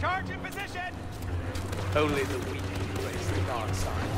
Charge in position! Only the weak embrace the dark side.